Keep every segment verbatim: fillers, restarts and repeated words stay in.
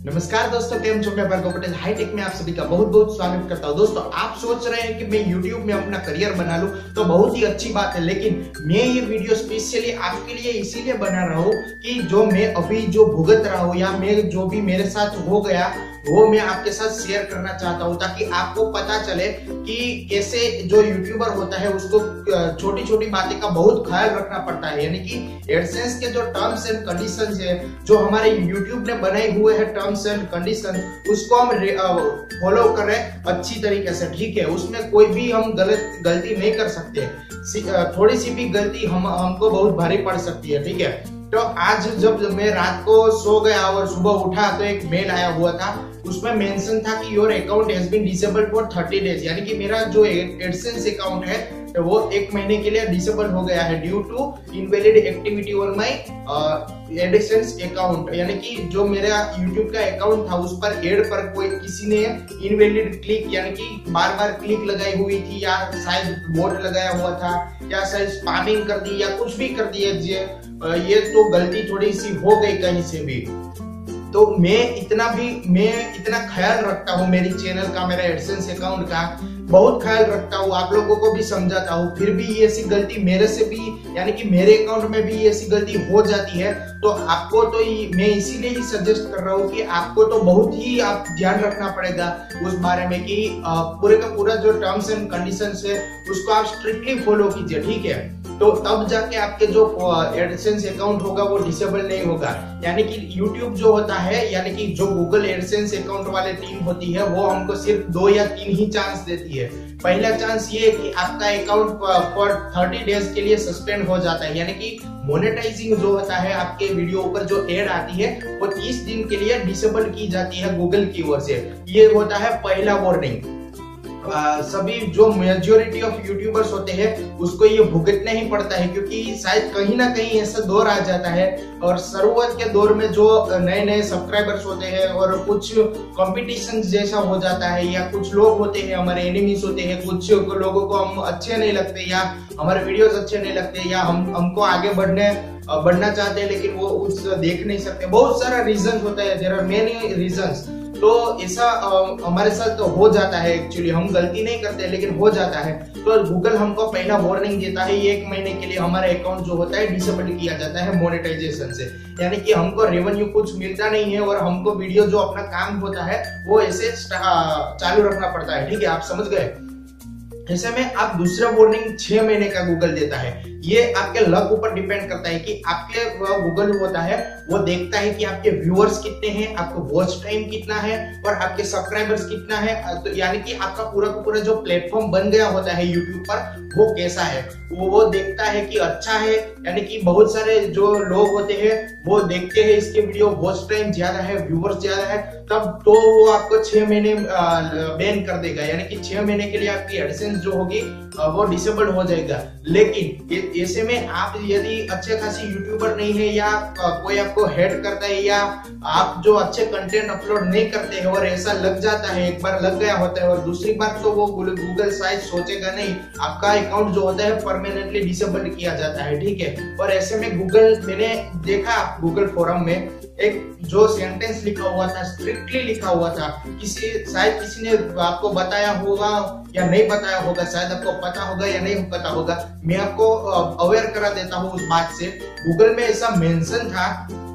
नमस्कार दोस्तों, केम छो? मैं भार्गव पटेल हाईटेक में आप सभी का बहुत बहुत स्वागत करता हूं। दोस्तों, आप सोच रहे हैं कि मैं YouTube में अपना करियर बना लूं, तो बहुत ही अच्छी बात है, लेकिन मैं ये वीडियो स्पेशली आपके लिए इसीलिए बना रहा हूं कि जो मैं अभी जो भुगत रहा हूं या मैं जो भी मेरे साथ हो गया वो मैं आपके साथ शेयर करना चाहता हूं, ताकि आपको पता चले कि कैसे जो यूट्यूबर होता है उसको छोटी छोटी बातें का बहुत ख्याल रखना पड़ता है। यानी कि एडसेंस के जो टर्म्स एंड कंडीशंस है, जो हमारे यूट्यूब ने बनाए हुए हैं टर्म्स एंड कंडीशन, उसको हम फॉलो करें अच्छी तरीके से, ठीक है। उसमें कोई भी हम गलत गलती नहीं कर सकते, थोड़ी सी भी गलती हम हमको बहुत भारी पड़ सकती है, ठीक है। तो आज जब मैं रात को सो गया और सुबह उठा तो एक मेल आया हुआ था, उसमें मेंशन था कि your account has been disabled for thirty days, यानी कि मेरा जो एडसेंस अकाउंट है तो वो एक महीने के लिए डिसेबल हो गया है due to invalid activity on my AdSense account. यानी कि जो मेरा यूट्यूब का अकाउंट था उस पर एड पर कोई किसी ने इनवैलिड क्लिक यानी कि बार बार क्लिक लगाई हुई थी, या शायद बोट लगाया हुआ था, या शायद स्पैमिंग कर दी, या कुछ भी कर दिया। ये तो गलती थोड़ी सी हो गई कहीं से भी। तो मैं इतना भी मैं इतना ख्याल रखता हूँ मेरी चैनल का, मेरा एडसेंस अकाउंट का बहुत ख्याल रखता हूँ, आप लोगों को भी समझाता हूँ, फिर भी ये ऐसी गलती मेरे से भी यानी कि मेरे अकाउंट में भी ऐसी गलती हो जाती है। तो आपको तो मैं इसीलिए ही सजेस्ट कर रहा हूँ कि आपको तो बहुत ही आप ध्यान रखना पड़ेगा उस बारे में कि पूरे का पूरा जो टर्म्स एंड कंडीशंस है उसको आप स्ट्रिक्टली फॉलो कीजिए, ठीक है। तो तब जाके आपके जो एडसेंस अकाउंट होगा वो डिसेबल नहीं होगा। यानी कि YouTube जो होता है, यानी कि जो गूगल एडसेंस अकाउंट वाले टीम होती है, वो हमको सिर्फ दो या तीन ही चांस देती है। पहला चांस ये कि आपका अकाउंट फॉर थर्टी डेज के लिए सस्पेंड हो जाता है, यानी कि मोनेटाइजिंग जो होता है, आपके वीडियो ऊपर जो एड आती है वो तीस दिन के लिए डिसेबल की जाती है गूगल की ओर से। ये होता है पहला वार्निंग। Uh, सभी जो मेजोरिटी ऑफ यूट्यूबर्स होते हैं उसको ये भुगतना ही पड़ता है, क्योंकि शायद कहीं ना कहीं ऐसा दौर आ जाता है, और शुरुआत के दौर में जो नए नए सब्सक्राइबर्स होते हैं और कुछ कंपटीशन जैसा हो जाता है, या कुछ लोग होते हैं हमारे एनिमीज होते हैं, कुछ लोगों को हम अच्छे नहीं लगते, या हमारे वीडियोस अच्छे नहीं लगते, या हम हमको आगे बढ़ने बढ़ना चाहते हैं लेकिन वो उस देख नहीं सकते। बहुत सारा रीजन होता है, देयर आर मेनी रीजंस। तो ऐसा हमारे साथ तो हो जाता है, एक्चुअली हम गलती नहीं करते लेकिन हो जाता है। तो गूगल हमको पहला वार्निंग देता है, एक महीने के लिए हमारा अकाउंट जो होता है डिसेबल किया जाता है मोनेटाइजेशन से, यानी कि हमको रेवेन्यू कुछ मिलता नहीं है और हमको वीडियो जो अपना काम होता है वो ऐसे चालू रखना पड़ता है, ठीक है। आप समझ गए। ऐसे में आप दूसरा वार्निंग छह महीने का गूगल देता है। ये आपके लक ऊपर डिपेंड करता है कि आपके गूगल होता है वो देखता है कि आपके व्यूअर्स कितने हैं, आपको वॉच टाइम कितना है और आपके सब्सक्राइबर्स कितना है। तो यानी कि आपका पूरा का पूरा जो प्लेटफॉर्म बन गया होता है यूट्यूब पर वो कैसा है, वो वो देखता है कि अच्छा है, यानी कि बहुत सारे जो लोग होते हैं वो देखते हैं इसके वीडियो, वॉच टाइम ज्यादा है, व्यूअर्स ज्यादा है, तब तो वो आपको छह महीने बैन कर देगा, यानी कि छह महीने के लिए आपकी एडसेंस जो होगी वो डिसेबल हो जाएगा। लेकिन ऐसे में आप यदि अच्छे खासी यूट्यूबर नहीं है, या कोई आपको हेट करता है, या आप जो अच्छे कंटेंट अपलोड नहीं करते हैं और ऐसा लग जाता है, एक बार लग गया होता है और दूसरी बार तो वो गूगल शायद सोचेगा नहीं, आपका अकाउंट जो होता है परमानेंटली डिसेबल किया जाता है, ठीक है। और ऐसे में गूगल, मैंने देखा गूगल फोरम में एक जो सेंटेंस लिखा हुआ था, स्ट्रिक्टली लिखा हुआ था, किसी शायद किसी ने आपको बताया होगा या नहीं बताया होगा, शायद आपको पता होगा या नहीं पता होगा, मैं आपको अवेयर करा देता हूँ उस बात से। गूगल में ऐसा मेंशन था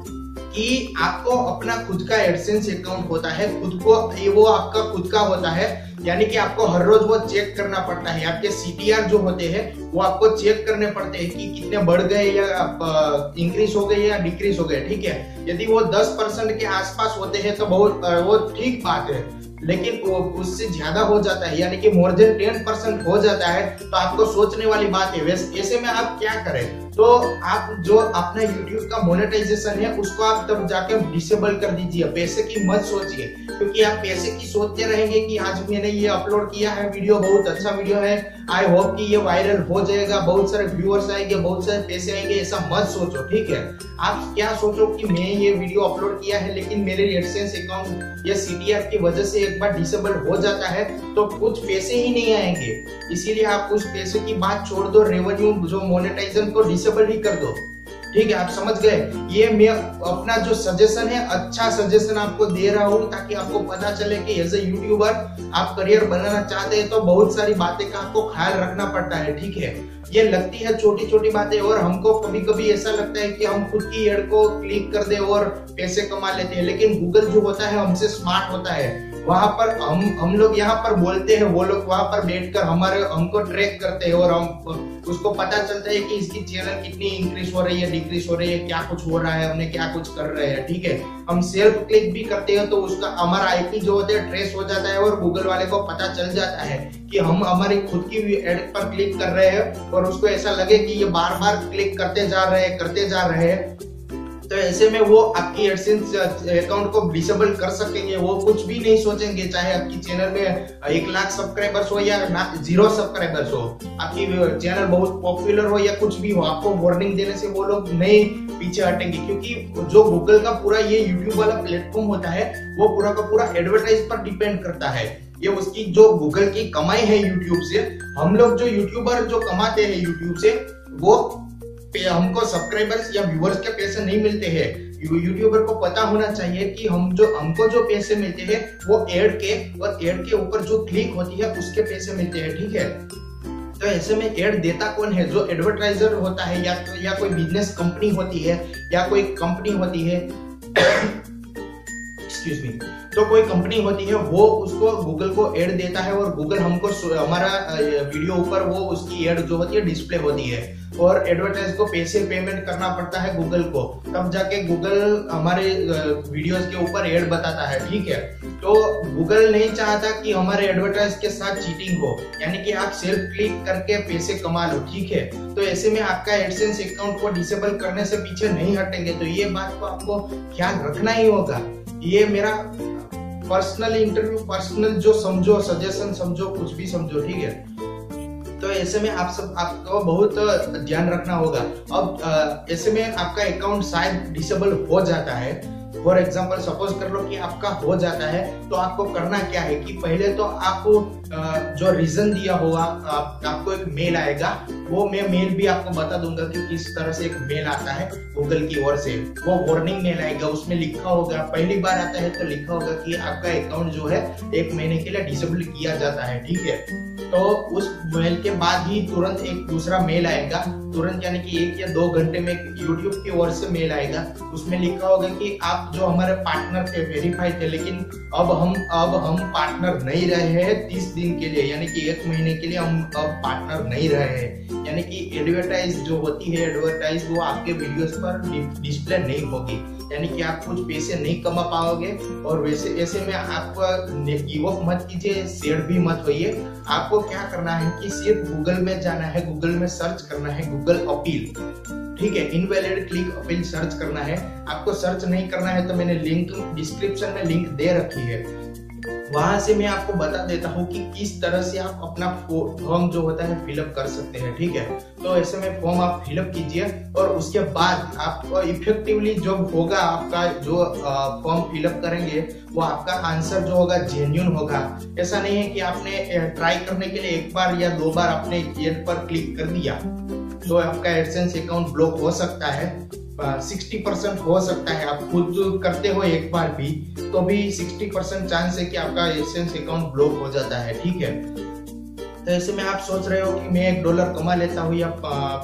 कि आपको अपना खुद का एडसेंस अकाउंट होता है, खुद को वो आपका खुद का होता है, यानी कि आपको हर रोज वो चेक करना पड़ता है। आपके सीटीआर जो होते हैं वो आपको चेक करने पड़ते हैं कि कितने बढ़ गए या इंक्रीज हो गए या डिक्रीज हो गए, ठीक है। यदि वो दस परसेंट के आसपास होते हैं तो बहुत वो ठीक बात है, लेकिन उससे ज्यादा हो जाता है, यानी कि मोर देन टेन परसेंट हो जाता है तो आपको सोचने वाली बात है। वैसे ऐसे में आप क्या करें, तो आप जो अपना YouTube का मोनेटाइजेशन है उसको आप तब जाके डिसेबल कर दीजिए। पैसे की मत सोचिए, क्योंकि आप पैसे की सोचते रहेंगे कि आज मैंने ये अपलोड किया है वीडियो, बहुत अच्छा वीडियो है, आई होप कि ये वायरल हो जाएगा, बहुत सारे व्यूअर्स आएंगे, बहुत सारे पैसे आएंगे, ऐसा मत सोचो, ठीक है। आप क्या सोचो कि मैं ये वीडियो अपलोड किया है लेकिन मेरे एडसेंस अकाउंट या सीटीआर की वजह से एक बार डिसेबल हो जाता है तो कुछ पैसे ही नहीं आएंगे, इसीलिए आप उस पैसे की बात छोड़ दो, रेवेन्यू जो मोनेटाइजेशन को डिसेबल ही कर दो। ठीक है, आप समझ गए। ये मैं अपना जो सजेशन है, अच्छा सजेशन आपको दे रहा हूँ ताकि आपको पता चले कि एज ए यूट्यूबर आप करियर बनाना चाहते हैं तो बहुत सारी बातें का आपको ख्याल रखना पड़ता है। ठीक है, ये लगती है छोटी छोटी बातें और हमको कभी कभी ऐसा लगता है कि हम खुद की एड को क्लिक कर दे और पैसे कमा लेते हैं, लेकिन गूगल जो होता है हमसे स्मार्ट होता है। वहां पर हम हम लोग यहाँ पर बोलते हैं, वो लोग वहां पर बैठकर हमारे हमको ट्रैक करते हैं और हम उसको पता चलता है कि इसकी चैनल कितनी इंक्रीज हो रही है, डिक्रीज हो रही है, क्या कुछ हो रहा है, हमने क्या कुछ कर रहे हैं। ठीक है, हम सेल्फ क्लिक भी करते हैं तो उसका हमारा आईपी जो होता है ट्रेस हो जाता है और गूगल वाले को पता चल जाता है कि हम हमारी खुद की एड पर क्लिक कर रहे हैं और उसको ऐसा लगे कि ये बार बार क्लिक करते जा रहे हैं करते जा रहे हैं तो ऐसे में वो आपकी एडसेंस अकाउंट को डिसेबल कर सकेंगे। वो कुछ भी नहीं सोचेंगे, चाहे आपकी चैनल में एक लाख सब्सक्राइबर्स हो या जीरो सब्सक्राइबर्स हो, आपकी चैनल बहुत पॉपुलर हो या कुछ भी हो, आपको वार्निंग देने से वो लोग नहीं पीछे हटेंगे, क्योंकि जो गूगल का पूरा ये यूट्यूब वाला प्लेटफॉर्म होता है वो पूरा का पूरा एडवर्टाइज पर डिपेंड करता है। ये उसकी जो गूगल की कमाई है यूट्यूब से, हम लोग जो यूट्यूबर जो कमाते हैं यूट्यूब से, वो हमको सब्सक्राइबर्स या व्यूअर्स के पैसे नहीं मिलते हैं। यूट्यूबर को पता होना चाहिए कि हम जो हमको जो पैसे मिलते हैं वो एड के और एड के ऊपर जो क्लिक होती है उसके पैसे मिलते हैं। ठीक है, तो ऐसे में एड देता कौन है? जो एडवर्टाइजर होता है या तो या कोई बिजनेस कंपनी होती है या कोई कंपनी होती है एक्सक्यूज मी तो कोई कंपनी होती है, वो उसको गूगल को एड देता है और गूगल हमको हमारा वीडियो ऊपर वो उसकी एड जो होती है डिस्प्ले होती है और एडवर्टाइज को पैसे पेमेंट करना पड़ता है गूगल को, तब जाके गूगल हमारे वीडियोस के ऊपर एड बताता है। ठीक है, तो गूगल नहीं चाहता कि हमारे एडवर्टाइज के साथ चीटिंग हो, यानी कि आप सेल्फ क्लिक करके पैसे कमा लो। ठीक है, तो ऐसे में आपका एडसेंस अकाउंट को डिसेबल करने से पीछे नहीं हटेंगे। तो ये बात को आपको ख्याल रखना ही होगा। ये मेरा पर्सनल इंटरव्यू, पर्सनल जो समझो, सजेशन समझो, कुछ भी समझो। ठीक है, तो ऐसे में आप सब आपको बहुत ध्यान रखना होगा। अब ऐसे में आपका अकाउंट शायद डिसेबल हो जाता है, फॉर एग्जाम्पल सपोज कर लो कि आपका हो जाता है, तो आपको करना क्या है कि पहले तो आपको जो रीजन दिया होगा आप, आपको एक मेल आएगा, वो मैं मेल भी आपको बता दूंगा कि किस तरह से एक मेल आता है गूगल की ओर से। वो वार्निंग मेल आएगा, उसमें लिखा होगा, पहली बार आता है तो लिखा होगा कि आपका अकाउंट जो है एक महीने के लिए डिसेबल किया जाता है। ठीक है, तो उस मेल के बाद ही तुरंत एक दूसरा मेल आएगा, तुरंत यानी कि एक या दो घंटे में यूट्यूब की ओर से मेल आएगा। उसमें लिखा होगा कि आप जो हमारे पार्टनर थे, वेरीफाई थे, लेकिन अब हम अब हम पार्टनर नहीं रहे हैं तीस दिन के लिए, यानी कि एक महीने के लिए हम अब पार्टनर नहीं रहे हैं। यानी कि एडवर्टाइज जो होती है, एडवर्टाइज वो आपके वीडियोस पर डिस्प्ले नहीं होगी, यानी कि आप कुछ पैसे नहीं कमा पाओगे। और वैसे ऐसे में आप गिव अप मत कीजिए, शेयर भी मत होइए। आपको क्या करना है कि सिर्फ गूगल में जाना है, गूगल में सर्च करना है गूगल अपील। ठीक है, इनवैलिड क्लिक अपील सर्च करना है। आपको सर्च नहीं करना है तो मैंने लिंक डिस्क्रिप्शन में लिंक दे रखी है, वहां से मैं आपको बता देता हूँ कि किस तरह से आप अपना फॉर्म जो होता है फिलअप कर सकते हैं। ठीक है, तो ऐसे में फॉर्म आप फिलअप कीजिए और उसके बाद आपको इफेक्टिवली जो होगा, आपका जो फॉर्म फिलअप करेंगे वो आपका आंसर जो होगा जेन्युइन होगा। ऐसा नहीं है कि आपने ट्राई करने के लिए एक बार या दो बार आपने एड पर क्लिक कर दिया तो आपका एडसेंस अकाउंट ब्लॉक हो सकता है। साठ परसेंट हो सकता है, आप खुद करते हो एक बार भी तो भी साठ परसेंट चांस है कि आपका एडसेंस अकाउंट ब्लॉक हो जाता है। ठीक है, तो ऐसे में आप सोच रहे हो कि मैं एक डॉलर कमा लेता हूँ या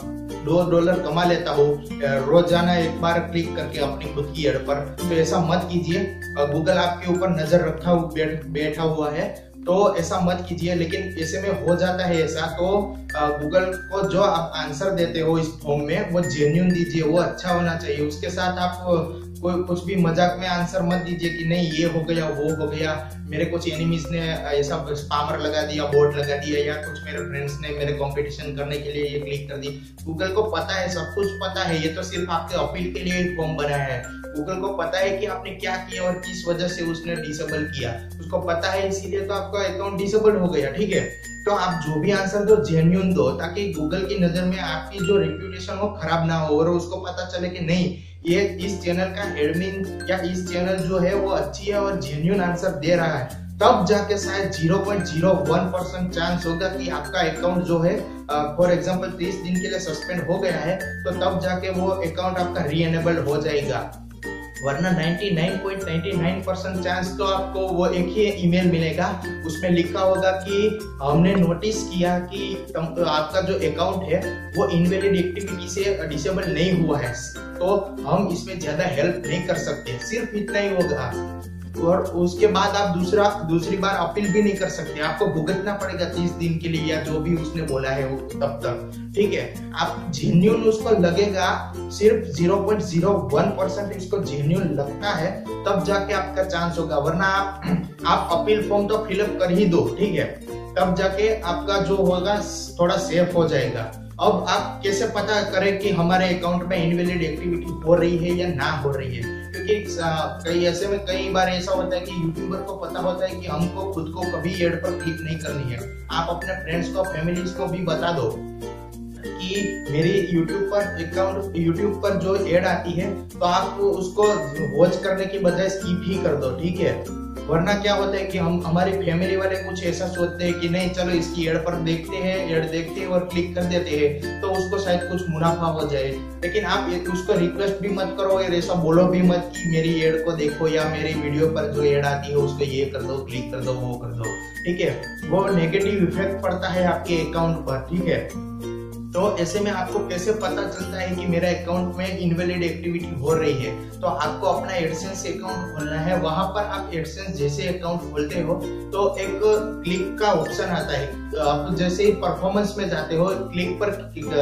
दो डॉलर कमा लेता हूँ रोजाना एक बार क्लिक करके अपनी खुद की एड पर, तो ऐसा मत कीजिए। गूगल आपके ऊपर नजर रखा हुआ बैठ, बैठा हुआ है, तो ऐसा मत कीजिए। लेकिन ऐसे में हो जाता है ऐसा, तो गूगल को जो आप आंसर देते हो इस फॉर्म में वो जेन्युइन दीजिए, वो अच्छा होना चाहिए। उसके साथ आप कोई कुछ भी मजाक में आंसर मत दीजिए कि नहीं ये हो गया वो हो गया, मेरे कुछ एनिमीज ने ऐसा स्पैमर लगा दिया, बोट लगा दिया, या कुछ मेरे फ्रेंड्स ने मेरे कंपटीशन करने के लिए ये क्लिक कर दी। गूगल को पता है, सब कुछ पता है, ये तो सिर्फ आपके अपील के लिए फॉर्म बनाया है। गूगल को पता है कि आपने क्या किया और किस वजह से उसने डिसेबल किया, उसको पता है, इसीलिए तो आपका अकाउंट डिसेबल हो गया। ठीक है, तो आप जो भी आंसर दो जेन्युइन दो, ताकि गूगल की नजर में आपकी जो रेप्यूटेशन वो खराब ना हो और उसको पता चले कि नहीं ये इस चैनल का एडमिन या इस चैनल जो है वो अच्छी है और जेन्युइन आंसर दे रहा है, तब जाके शायद zero point zero one percent chance होगा कि आपका अकाउंट जो है फॉर एग्जांपल तीस दिन के लिए सस्पेंड हो गया है, तो तब जाके वो अकाउंट आपका री एनेबल हो जाएगा। वरना निन्यानवे पॉइंट नौ नौ परसेंट चांस तो आपको वो एक ही ईमेल मिलेगा, उसमें लिखा होगा कि हमने नोटिस किया कि आपका जो अकाउंट है वो इनवैलिड एक्टिविटी से डिसेबल नहीं हुआ है, तो हम इसमें ज्यादा हेल्प नहीं कर सकते। सिर्फ इतना ही होगा और उसके बाद आप दूसरा दूसरी बार अपील भी नहीं कर सकते, आपको भुगतना पड़ेगा तीस दिन के लिए या जो भी उसने बोला है वो तब तक। ठीक है, आप जेन्युइन उसको लगेगा, सिर्फ zero point zero one percent इसको जेन्युइन लगता है तब जाके आपका चांस होगा, वरना आप आप अपील फॉर्म तो फिलअप कर ही दो। ठीक है, तब जाके आपका जो होगा थोड़ा सेफ हो जाएगा। अब आप कैसे पता करें कि हमारे अकाउंट में इनवैलिड एक्टिविटी हो रही है या ना हो रही है, क्योंकि कई ऐसे में कई बार ऐसा होता है कि यूट्यूबर को पता होता है कि हमको खुद को कभी एड पर क्लिक नहीं करनी है। आप अपने फ्रेंड्स को, फैमिलीज को भी बता दो कि मेरी यूट्यूब पर अकाउंट यूट्यूब पर जो एड आती है तो आप उसको वॉच करने की बजाय स्किप ही कर दो। ठीक है, वरना क्या होता है कि हम हमारी फैमिली वाले कुछ ऐसा सोचते हैं कि नहीं चलो इसकी एड पर देखते हैं, एड देखते हैं और क्लिक कर देते हैं तो उसको शायद कुछ मुनाफा हो जाए। लेकिन आप उसको रिक्वेस्ट भी मत करो और ऐसा बोलो भी मत कि मेरी एड को देखो या मेरी वीडियो पर जो एड आती है उसको ये कर दो, क्लिक कर दो, वो कर दो। ठीक है, वो नेगेटिव इफेक्ट पड़ता है आपके अकाउंट पर। ठीक है, तो ऐसे में आपको कैसे पता चलता है कि मेरा अकाउंट में इनवैलिड एक्टिविटी हो रही है, तो आपको अपना एडसेंस अकाउंट खोलना है। वहां पर आप एडसेंस जैसे अकाउंट खोलते हो तो एक क्लिक का ऑप्शन आता है, आप जैसे ही परफॉर्मेंस में जाते हो क्लिक पर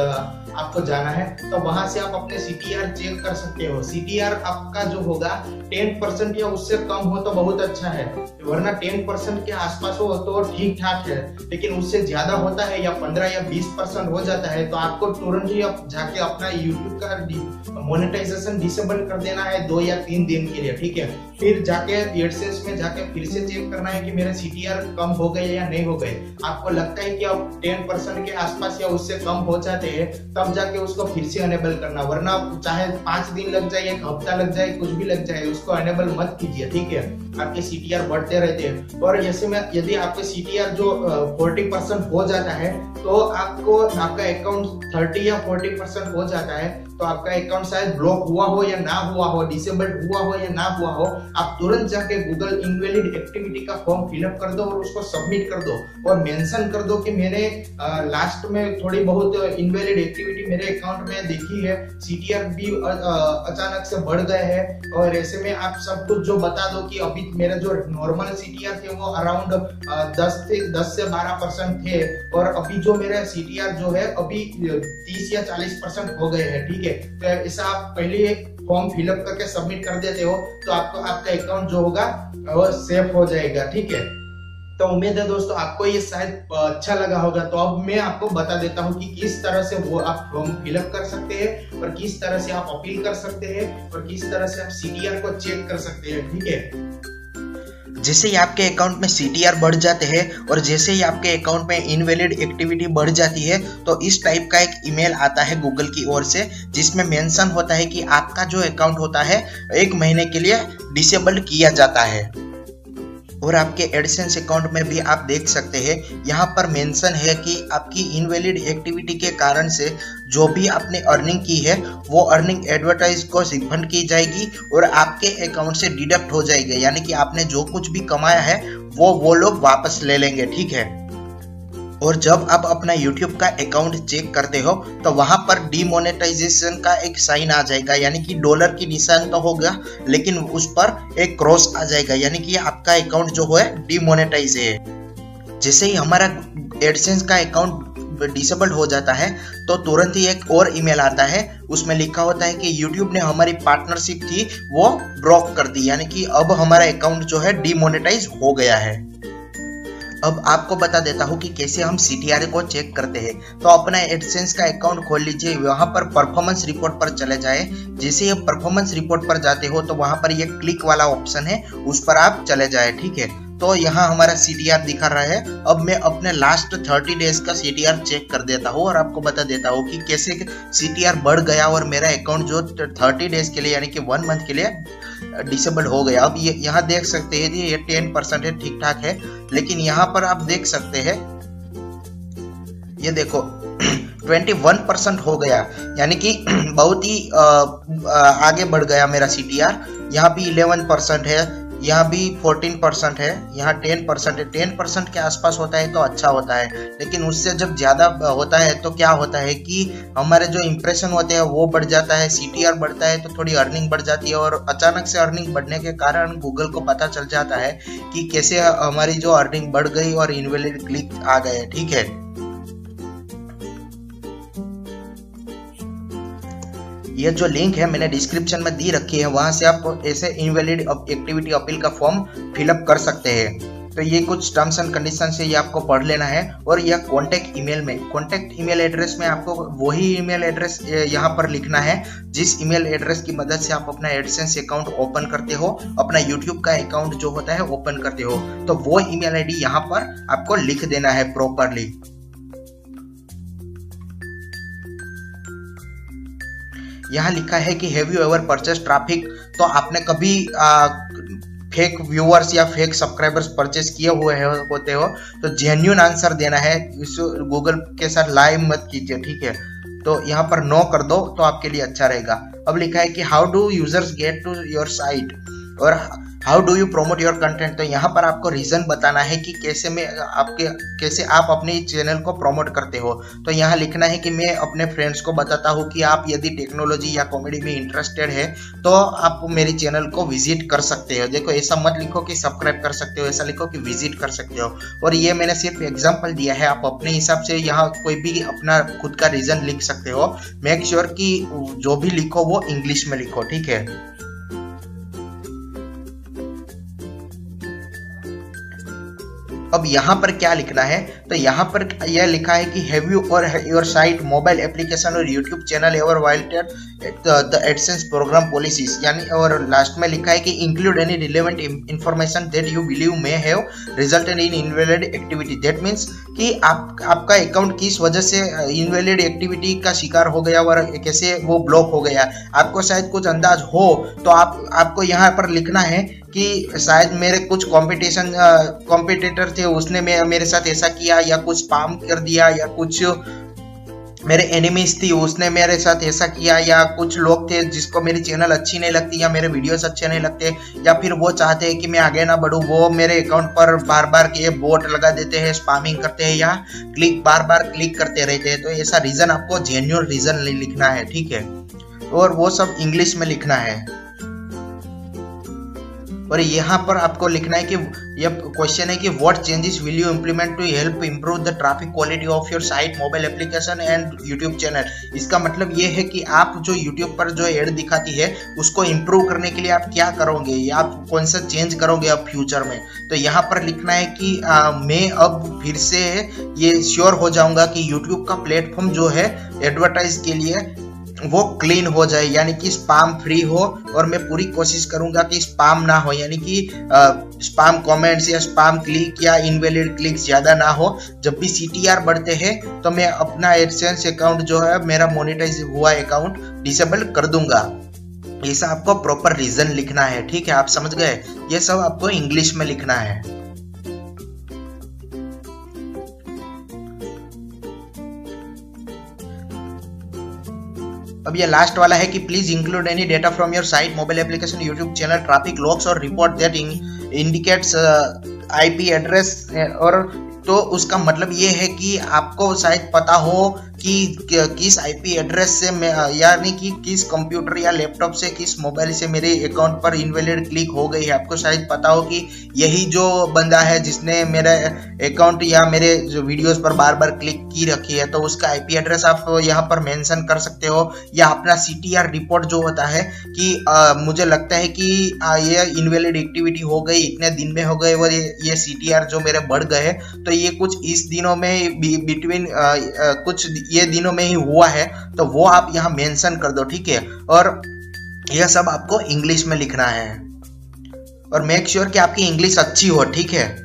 आपको जाना है, तो वहां से आप अपने सीटीआर चेक कर सकते हो। सीटीआर आपका जो होगा टेन परसेंट या उससे कम हो तो बहुत अच्छा है, वरना टेन परसेंट के आसपास हो तो ठीक ठाक है, लेकिन उससे ज्यादा होता है या पंद्रह या बीस परसेंट हो जाता है तो आपको तुरंत ही आप जाके अपना यूट्यूब का मोनेटाइजेशन डिसेबल कर देना है दो या तीन दिन के लिए। ठीक है, फिर जाके एडसेंस में जाके फिर से चेक करना है कि मेरे सीटीआर कम हो गए या नहीं हो गए। आपको लगता है कि अब टेन परसेंट के आसपास या उससे कम हो जाते हैं तब जाके उसको फिर से अनेबल करना, वरना चाहे पांच दिन लग जाए, एक हफ्ता लग जाए, कुछ भी लग जाए, उसको अनेबल मत कीजिए। ठीक है, आपके सीटीआर बढ़ते रहते हैं और ऐसे में यदि आपके सीटीआर जो फोर्टी परसेंट हो जाता है तो आपको आपका अकाउंट थर्टी या फोर्टी परसेंट हो जाता है तो आपका अकाउंट शायद ब्लॉक हुआ हो या ना हुआ हो, डिसेबल्ड हुआ हो या ना हुआ हो, आप तुरंत जाके गूगल इनवैलिड एक्टिविटी का फॉर्म फिलअप कर दो और उसको सबमिट कर दो और मेंशन कर दो कि मैंने लास्ट में थोड़ी बहुत इनवैलिड एक्टिविटी मेरे अकाउंट में देखी है, सीटीआर भी अचानक से बढ़ गए हैं। और ऐसे में आप सब कुछ जो बता दो कि अभी मेरे जो नॉर्मल सीटीआर थे वो अराउंड दस से दस से बारह परसेंट थे और अभी जो मेरा सीटीआर जो है अभी तीस या चालीस परसेंट हो गए हैं। ठीक है, तो ऐसा आप पहले एक फॉर्म फिलअप करके सबमिट कर देते हो तो आपको आपका अकाउंट जो होगा वो सेफ हो जाएगा। ठीक है, तो उम्मीद है दोस्तों आपको ये शायद अच्छा लगा होगा। तो अब मैं आपको बता देता हूँ कि किस तरह से वो आप फॉर्म फिलअप कर सकते हैं और किस तरह से आप अपील कर सकते हैं और किस तरह से आप सीटीआर को चेक कर सकते हैं। ठीक है, जैसे ही आपके अकाउंट में सीटीआर बढ़ जाते हैं और जैसे ही आपके अकाउंट में इनवैलिड एक्टिविटी बढ़ जाती है तो इस टाइप का एक ईमेल आता है गूगल की ओर से, जिसमें मेंशन होता है कि आपका जो अकाउंट होता है एक महीने के लिए डिसेबल किया जाता है। और आपके एडसेंस अकाउंट में भी आप देख सकते हैं यहाँ पर मेंशन है कि आपकी इनवैलिड एक्टिविटी के कारण से जो भी आपने अर्निंग की है वो अर्निंग एडवर्टाइज को रिफंड की जाएगी और आपके अकाउंट से डिडक्ट हो जाएगी, यानी कि आपने जो कुछ भी कमाया है वो वो लोग वापस ले लेंगे। ठीक है, और जब आप अपना YouTube का अकाउंट चेक करते हो तो वहां पर डीमोनेटाइजेशन का एक साइन आ जाएगा, यानी कि डॉलर की निशान तो होगा लेकिन उस पर एक क्रॉस आ जाएगा, यानी कि आपका अकाउंट जो है डीमोनेटाइज है। जैसे ही हमारा एडसेंस का अकाउंट डिसेबल हो जाता है तो तुरंत ही एक और ईमेल आता है, उसमें लिखा होता है कि YouTube ने हमारी पार्टनरशिप थी वो ब्लॉक कर दी, यानी कि अब हमारा अकाउंट जो है डीमोनेटाइज हो गया है। अब आपको बता देता हूँ कि कैसे हम सीटीआर को चेक करते हैं। तो अपना एडसेंस का अकाउंट खोल लीजिए, वहां पर परफॉर्मेंस रिपोर्ट पर चले जाए। जैसे ये परफॉर्मेंस रिपोर्ट पर जाते हो तो वहां पर ये क्लिक वाला ऑप्शन है, उस पर आप चले जाए। ठीक है, तो यहाँ हमारा सीटीआर दिखा रहा है। अब मैं अपने लास्ट थर्टी डेज का सीटीआर चेक कर देता हूँ और आपको बता देता हूँ कि कैसे सीटीआर बढ़ गया और मेरा अकाउंट जो थर्टी डेज के लिए यानी कि वन मंथ के लिए डिसेबल हो गया। अब ये यहाँ देख सकते हैं ये टेन परसेंट है, ठीक ठाक है, लेकिन यहाँ पर आप देख सकते हैं ये देखो इक्कीस परसेंट हो गया, यानी कि बहुत ही आ, आ, आगे बढ़ गया मेरा सीटीआर। यहाँ भी ग्यारह परसेंट है, यहाँ भी चौदह परसेंट है, यहाँ दस परसेंट है। दस परसेंट के आसपास होता है तो अच्छा होता है, लेकिन उससे जब ज़्यादा होता है तो क्या होता है कि हमारे जो इंप्रेशन होते हैं वो बढ़ जाता है, सीटीआर बढ़ता है तो थोड़ी अर्निंग बढ़ जाती है, और अचानक से अर्निंग बढ़ने के कारण गूगल को पता चल जाता है कि कैसे हमारी जो अर्निंग बढ़ गई और इनवैलिड क्लिक आ गए। ठीक है, ये जो लिंक है मैंने डिस्क्रिप्शन में दी रखी है, वहां से आप ऐसे इनवैलिड एक्टिविटी अपील का फॉर्म फिलअप कर सकते हैं। तो ये कुछ टर्म्स एंड कंडीशन से ये आपको पढ़ लेना है। और यह कॉन्टैक्ट ईमेल में, कॉन्टैक्ट ईमेल एड्रेस में आपको वही ईमेल एड्रेस यहाँ पर लिखना है जिस ईमेल एड्रेस की मदद से आप अपना एडसेंस अकाउंट ओपन करते हो, अपना यूट्यूब का अकाउंट जो होता है ओपन करते हो, तो वो ईमेल आईडी यहाँ पर आपको लिख देना है प्रॉपरली। यहाँ लिखा है कि have you ever purchase traffic, तो आपने कभी आ, फेक व्यूअर्स या फेक सब्सक्राइबर्स परचेस किए हुए है, होते हो तो जेन्युइन आंसर देना है, गूगल के साथ लाइव मत कीजिए। ठीक है, तो यहाँ पर नो कर दो तो आपके लिए अच्छा रहेगा। अब लिखा है कि how do users get to your site और how do you promote your content, तो यहाँ पर आपको रीजन बताना है कि कैसे में आपके कैसे आप अपने चैनल को प्रमोट करते हो। तो यहाँ लिखना है कि मैं अपने फ्रेंड्स को बताता हूँ कि आप यदि टेक्नोलॉजी या कॉमेडी में इंटरेस्टेड है तो आप मेरे चैनल को विजिट कर सकते हो। देखो ऐसा मत लिखो कि सब्सक्राइब कर सकते हो, ऐसा लिखो कि विजिट कर सकते हो। और ये मैंने सिर्फ एग्जाम्पल दिया है, आप अपने हिसाब से यहाँ कोई भी अपना खुद का रीजन लिख सकते हो। मेक श्योर कि जो भी लिखो वो इंग्लिश में लिखो। ठीक है, अब यहाँ पर क्या लिखना है, तो यहाँ पर यह लिखा है कि have you or your site mobile application or YouTube channel ever violated the AdSense program policies, यानी और लास्ट में लिखा है कि include any relevant information that you believe may have resulted in invalid activity. That means कि आप आपका account किस वजह से इनवैलिड एक्टिविटी का शिकार हो गया और कैसे वो ब्लॉक हो गया, आपको शायद कुछ अंदाज हो तो आप आपको यहाँ पर लिखना है कि शायद मेरे कुछ कंपटीशन कॉम्पिटिटर थे, उसने मेरे साथ ऐसा किया, या कुछ स्पैम कर दिया, या कुछ मेरे एनिमीज थी उसने मेरे साथ ऐसा किया, या कुछ लोग थे जिसको मेरी चैनल अच्छी नहीं लगती या मेरे वीडियोस अच्छे नहीं लगते, या फिर वो चाहते हैं कि मैं आगे ना बढ़ूं, वो मेरे अकाउंट पर बार बार के बोट लगा देते हैं, स्पैमिंग करते हैं या क्लिक बार बार क्लिक करते रहते हैं। तो ऐसा रीजन आपको जेन्युइन रीजन लिखना है। ठीक है, और वो सब इंग्लिश में लिखना है। और यहाँ पर आपको लिखना है कि यह क्वेश्चन है कि what changes will you implement to help improve the traffic quality of your site mobile application and YouTube channel. इसका मतलब ये है कि आप जो यूट्यूब पर जो एड दिखाती है उसको इम्प्रूव करने के लिए आप क्या करोगे या आप कौन सा चेंज करोगे अब फ्यूचर में। तो यहाँ पर लिखना है कि आ, मैं अब फिर से ये श्योर हो जाऊंगा कि यूट्यूब का प्लेटफॉर्म जो है एडवर्टाइज के लिए वो क्लीन हो जाए, यानी कि स्पैम फ्री हो, और मैं पूरी कोशिश करूंगा कि स्पैम ना हो, यानी कि स्पैम कमेंट्स या स्पैम क्लिक या इनवैलिड क्लिक्स ज्यादा ना हो। जब भी सीटीआर बढ़ते हैं तो मैं अपना एडसेंस अकाउंट जो है मेरा मोनेटाइज हुआ अकाउंट डिसेबल कर दूंगा। ऐसा आपको प्रॉपर रीजन लिखना है। ठीक है, आप समझ गए, ये सब आपको इंग्लिश में लिखना है। अब ये लास्ट वाला है कि please include any data from your site mobile application YouTube channel traffic logs और report that indicates IP address. और तो उसका मतलब ये है कि आपको शायद पता हो कि किस आईपी एड्रेस से यानी कि किस कंप्यूटर या लैपटॉप से किस मोबाइल से मेरे अकाउंट पर इनवैलिड क्लिक हो गई है। आपको शायद पता हो कि यही जो बंदा है जिसने मेरा अकाउंट या मेरे जो वीडियोस पर बार बार क्लिक की रखी है, तो उसका आईपी एड्रेस आप यहाँ पर मेंशन कर सकते हो, या अपना सीटीआर रिपोर्ट जो होता है कि आ, मुझे लगता है कि आ, ये इनवैलिड एक्टिविटी हो गई, इतने दिन में हो गए और ये, ये सीटीआर जो मेरे बढ़ गए, तो ये कुछ इस दिनों में बिटवीन कुछ ये दिनों में ही हुआ है, तो वो आप यहाँ मेंशन कर दो। ठीक है, और यह सब आपको इंग्लिश में लिखना है, और मेक श्योर कि आपकी इंग्लिश अच्छी हो। ठीक है,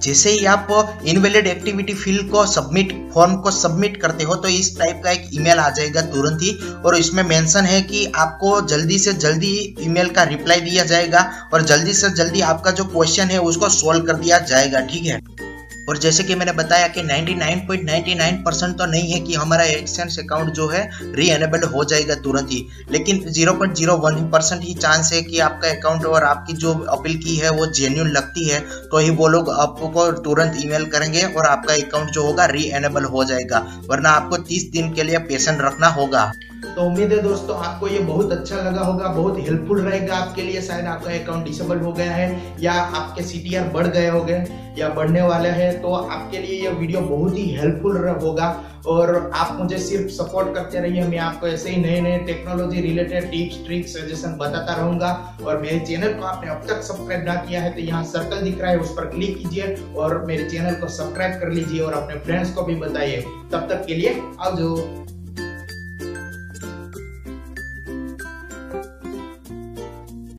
जैसे ही आप इनवैलिड एक्टिविटी फील्ड को सबमिट फॉर्म को सबमिट करते हो तो इस टाइप का एक ईमेल आ जाएगा तुरंत ही, और इसमें मेंशन है कि आपको जल्दी से जल्दी ईमेल का रिप्लाई दिया जाएगा और जल्दी से जल्दी आपका जो क्वेश्चन है उसको सॉल्व कर दिया जाएगा, ठीक है। और जैसे कि मैंने बताया कि निन्यानवे पॉइंट निन्यानवे परसेंट तो नहीं है कि हमारा एक्सचेंज अकाउंट जो है री एनेबल्ड हो जाएगा तुरंत ही, लेकिन zero point zero one percent ही चांस है कि आपका अकाउंट और आपकी जो अपील की है वो जेन्युइन लगती है तो ही वो लोग आपको तुरंत ईमेल करेंगे और आपका अकाउंट जो होगा री एनेबल हो जाएगा, वरना आपको तीस दिन के लिए पेशेंस रखना होगा। तो उम्मीद है दोस्तों आपको ये बहुत अच्छा लगा होगा, बहुत हेल्पफुल रहेगा आपके लिए। शायद आपका अकाउंट डिसेबल हो गया है या आपके सीटीआर बढ़ गए हो गए या बढ़ने वाले हैं, तो आपके लिए ये वीडियो बहुत ही हेल्पफुल होगा। और आप मुझे सिर्फ सपोर्ट करते रहिए, मैं आपको ऐसे ही नए नए technology related tips tricks suggestion बताता रहूंगा। और मेरे चैनल को आपने अब तक सब्सक्राइब ना किया है तो यहाँ सर्कल दिख रहा है, उस पर क्लिक कीजिए और मेरे चैनल को सब्सक्राइब कर लीजिए और अपने फ्रेंड्स को भी बताइए। तब तक के लिए आओ।